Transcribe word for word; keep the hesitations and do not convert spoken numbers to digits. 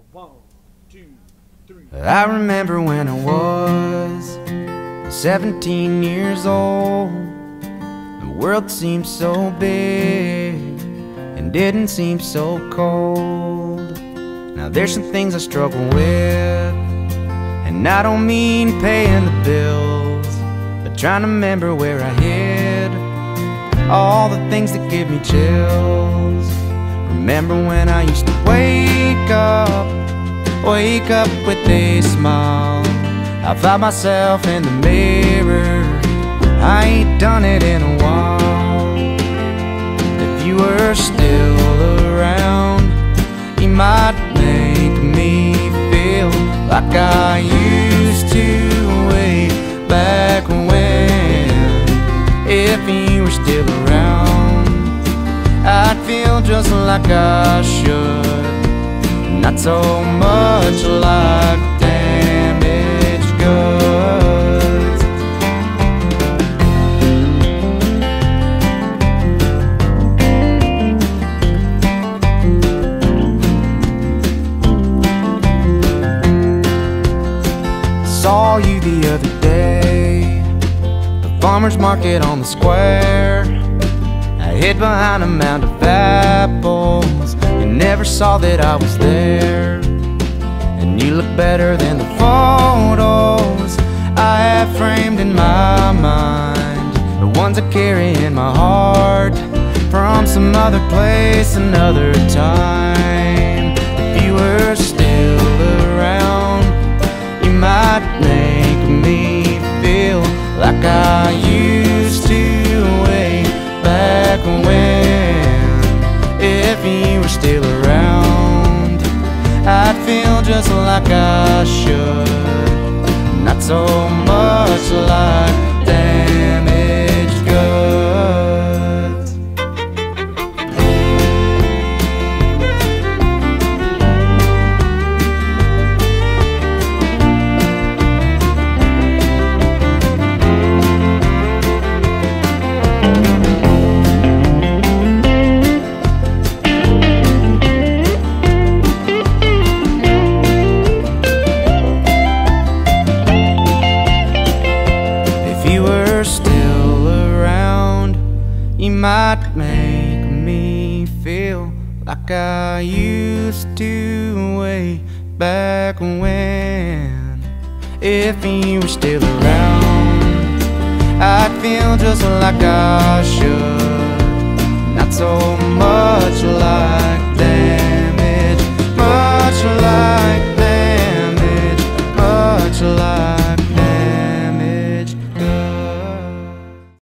One, two, three. I remember when I was seventeen years old. The world seemed so big and didn't seem so cold. Now there's some things I struggle with, and I don't mean paying the bills, but trying to remember where I hid all the things that give me chills. Remember when I used to wake up, wake up with a smile. I found myself in the mirror, I ain't done it in a while. If you were still around, you might make me feel like I used to way back when. If you were still around, I'd feel just like I should, not so much like damaged goods. Saw you the other day, the farmer's market on the square. I hid behind a mound of apples, you never saw that I was there. And you look better than the photos I have framed in my mind, the ones I carry in my heart from some other place, another time. If you were still around, you might make me feel like I used to way back when. If you were still around, I'd feel just like I should, not so much like damaged goods. Still around, you might make me feel like I used to way back when. If you were still around, I'd feel just like I should, not so much like that.